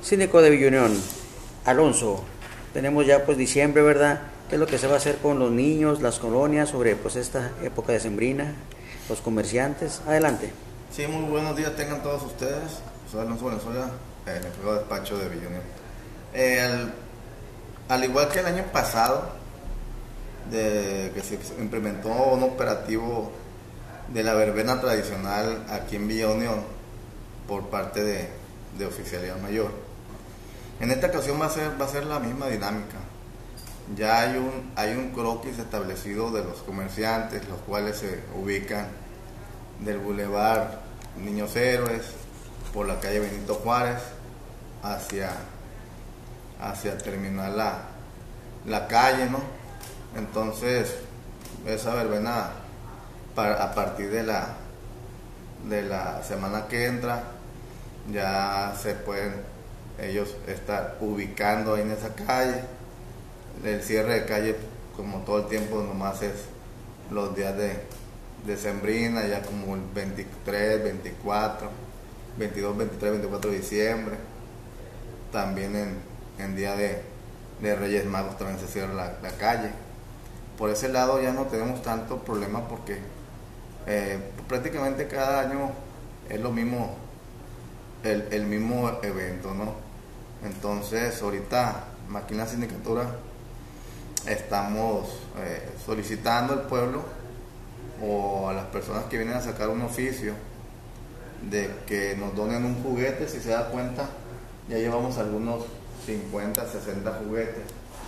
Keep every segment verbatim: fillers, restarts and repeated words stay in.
Síndico de Villa Unión, Alonso, tenemos ya pues diciembre, ¿verdad? ¿Qué es lo que se va a hacer con los niños, las colonias, sobre pues esta época decembrina, los comerciantes? Adelante. Sí, muy buenos días tengan todos ustedes. Soy Alonso Valenzuela, en el juego de despacho de Villa Unión. Eh, al, al igual que el año pasado, de que se implementó un operativo de la verbena tradicional aquí en Villa Unión por parte de, de Oficialía Mayor. En esta ocasión va a ser, va a ser la misma dinámica. Ya hay un, hay un croquis establecido de los comerciantes, los cuales se ubican del Boulevard Niños Héroes por la calle Benito Juárez hacia, hacia terminar la, la calle, ¿no? Entonces, esa verbena para, a partir de la, de la semana que entra ya se pueden ellos estar ubicando ahí en esa calle. El cierre de calle, como todo el tiempo, nomás es los días de decembrina, ya como el veintitrés, veinticuatro, veintidós, veintitrés, veinticuatro de diciembre. También en, en día de, de Reyes Magos también se cierra la, la calle. Por ese lado ya no tenemos tanto problema porque eh, prácticamente cada año es lo mismo, el, el mismo evento, ¿no? Entonces ahorita aquí en la sindicatura estamos eh, solicitando al pueblo o a las personas que vienen a sacar un oficio de que nos donen un juguete. Si se da cuenta, ya llevamos algunos cincuenta, sesenta juguetes.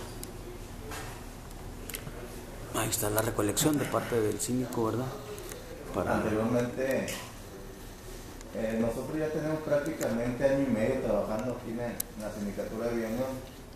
Ahí está la recolección de parte del síndico, ¿verdad? Para... Anteriormente, eh, nosotros ya tenemos prácticamente año y medio trabajando aquí en, en la sindicatura de Villa Unión.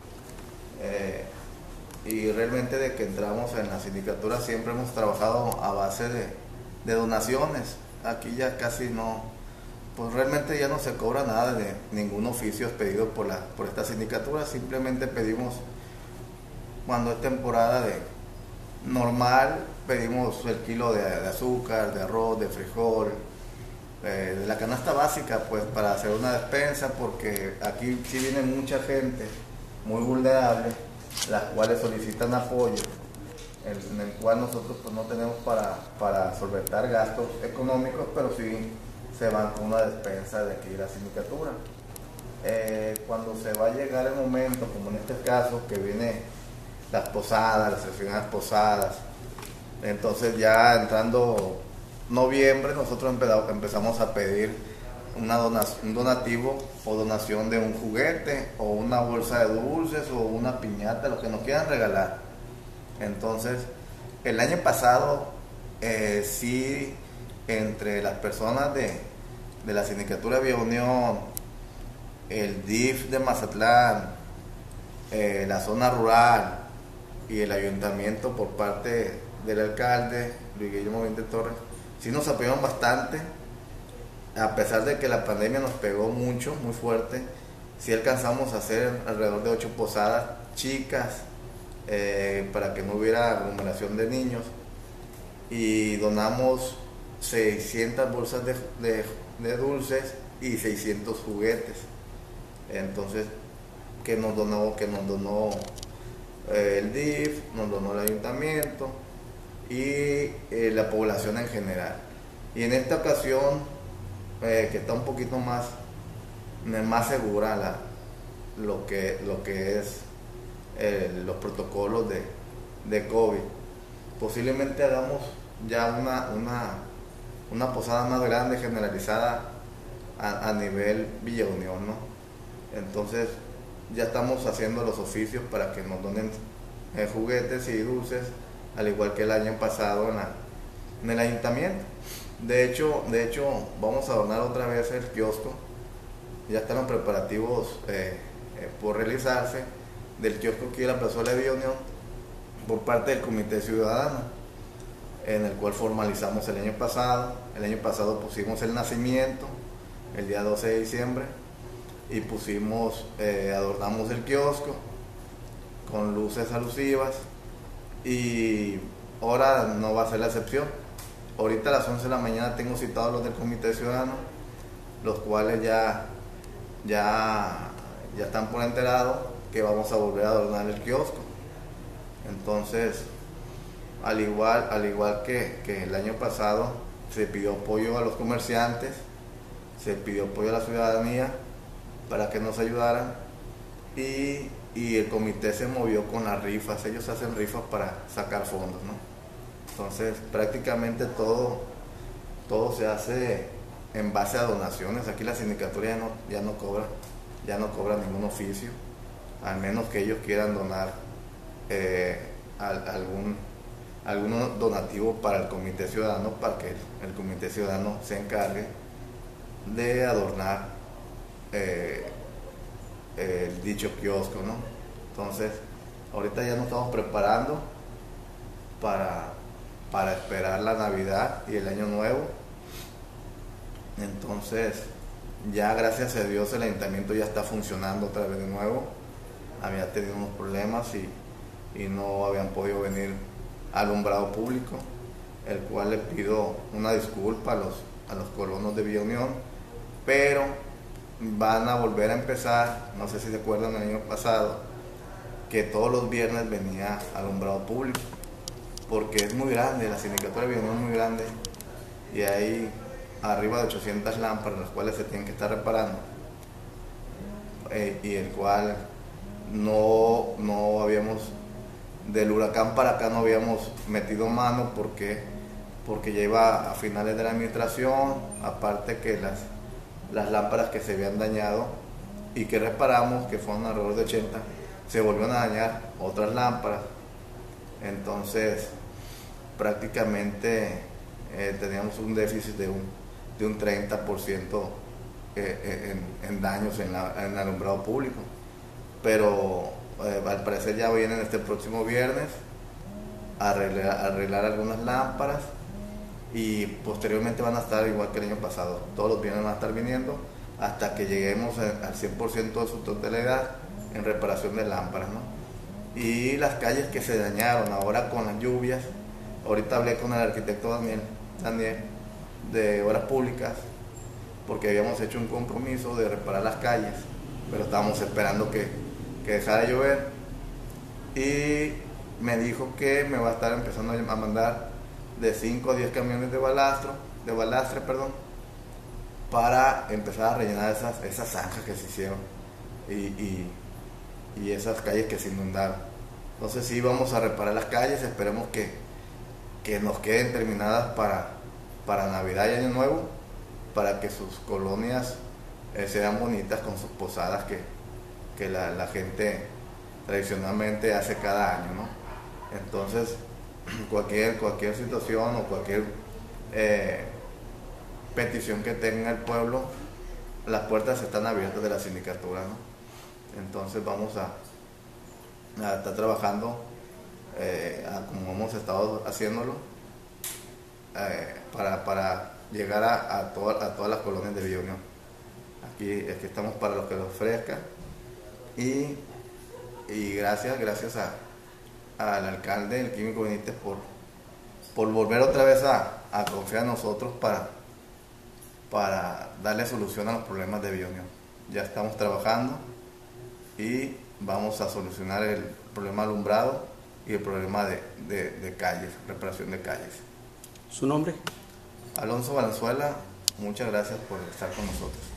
Eh, y realmente de que entramos en la sindicatura siempre hemos trabajado a base de, de donaciones. Aquí ya casi no, pues realmente ya no se cobra nada de ningún oficio pedido por, la, por esta sindicatura. Simplemente pedimos, cuando es temporada de normal, pedimos el kilo de, de azúcar, de arroz, de frijol, eh, de la canasta básica, pues para hacer una despensa, porque aquí sí viene mucha gente muy vulnerable, las cuales solicitan apoyo, en, en el cual nosotros pues no tenemos para, para solventar gastos económicos, pero sí se van con una despensa de aquí de la sindicatura. Eh, cuando se va a llegar el momento, como en este caso, que viene las posadas, las sesiones posadas, entonces ya entrando noviembre, nosotros empezamos a pedir una donación, un donativo o donación de un juguete o una bolsa de dulces o una piñata, lo que nos quieran regalar. Entonces, el año pasado, eh, sí, entre las personas de, de la sindicatura de Villa Unión, el D I F de Mazatlán, eh, la zona rural y el ayuntamiento por parte del alcalde Luis Guillermo Vinte Torres, sí nos apoyaron bastante. A pesar de que la pandemia nos pegó mucho, muy fuerte, sí alcanzamos a hacer alrededor de ocho posadas chicas, eh, para que no hubiera aglomeración de niños, y donamos seiscientas bolsas de, de, de dulces y seiscientos juguetes. Entonces, que nos donó, que nos donó eh, el D I F, nos donó el ayuntamiento y eh, la población en general. Y en esta ocasión, Eh, que está un poquito más, más segura la, lo, que, lo que es eh, los protocolos de, de COVID. Posiblemente hagamos ya una, una, una posada más grande, generalizada a, a nivel Villa Unión, ¿no? Entonces ya estamos haciendo los oficios para que nos donen eh, juguetes y dulces, al igual que el año pasado en, la, en el ayuntamiento. De hecho, de hecho, vamos a donar otra vez el kiosco. Ya están los preparativos eh, eh, por realizarse del kiosco aquí de la plazuela de Villa Unión por parte del Comité Ciudadano, en el cual formalizamos el año pasado. El año pasado pusimos el nacimiento, el día doce de diciembre, y pusimos, eh, adornamos el kiosco con luces alusivas, y ahora no va a ser la excepción. Ahorita a las once de la mañana tengo citados los del Comité Ciudadano, los cuales ya, ya, ya están por enterado que vamos a volver a adornar el kiosco. Entonces, al igual, al igual que, que el año pasado, se pidió apoyo a los comerciantes, se pidió apoyo a la ciudadanía para que nos ayudaran, y, y el comité se movió con las rifas. Ellos hacen rifas para sacar fondos, ¿no? Entonces, prácticamente todo, todo se hace en base a donaciones. Aquí la sindicatura ya no, ya no cobra, ya no cobra ningún oficio, al menos que ellos quieran donar eh, al, algún, algún donativo para el comité ciudadano, para que el, el comité ciudadano se encargue de adornar eh, el dicho kiosco, ¿no? Entonces, ahorita ya nos estamos preparando para, para esperar la Navidad y el Año Nuevo. Entonces, ya gracias a Dios el ayuntamiento ya está funcionando otra vez de nuevo. Había tenido unos problemas y, y no habían podido venir alumbrado público, el cual le pido una disculpa a los, a los colonos de Villa Unión, pero van a volver a empezar. No sé si se acuerdan el año pasado que todos los viernes venía alumbrado público, porque es muy grande, la sindicatura de Villa Unión es muy grande y hay arriba de ochocientas lámparas las cuales se tienen que estar reparando, eh, y el cual no, no habíamos, del huracán para acá no habíamos metido mano porque, porque ya iba a finales de la administración, aparte que las, las lámparas que se habían dañado y que reparamos, que fueron alrededor de ochenta, se volvieron a dañar otras lámparas. Entonces prácticamente eh, teníamos un déficit de un, de un treinta por ciento eh, en, en daños en, la, en el alumbrado público, pero eh, al parecer ya vienen este próximo viernes a arreglar, a arreglar algunas lámparas, y posteriormente van a estar igual que el año pasado, todos los viernes van a estar viniendo hasta que lleguemos al cien por ciento de su totalidad en reparación de lámparas, ¿no? Y las calles que se dañaron ahora con las lluvias, ahorita hablé con el arquitecto Daniel, Daniel de Obras Públicas, porque habíamos hecho un compromiso de reparar las calles, pero estábamos esperando que, que dejara de llover, y me dijo que me va a estar empezando a mandar de cinco a diez camiones de balastro, de balastre, perdón, para empezar a rellenar esas, esas zanjas que se hicieron y, y, y esas calles que se inundaron. Entonces sí, vamos a reparar las calles, esperemos que, que nos queden terminadas para, para Navidad y Año Nuevo, para que sus colonias eh, sean bonitas con sus posadas que, que la, la gente tradicionalmente hace cada año, ¿no? Entonces, cualquier, cualquier situación o cualquier eh, petición que tenga el pueblo, las puertas están abiertas de la sindicatura, ¿no? Entonces vamos a, a estar trabajando eh, a, como hemos estado haciéndolo, eh, para, para llegar a, a, toda, a todas las colonias de Villa Unión. Aquí, aquí estamos para lo que lo ofrezca, y, y gracias, gracias a al alcalde, el Químico Benítez, por, por volver otra vez a, a confiar en nosotros para, para darle solución a los problemas de Villa Unión. Ya estamos trabajando y vamos a solucionar el problema alumbrado y el problema de, de, de calles, reparación de calles. ¿Su nombre? Alonso Valenzuela, muchas gracias por estar con nosotros.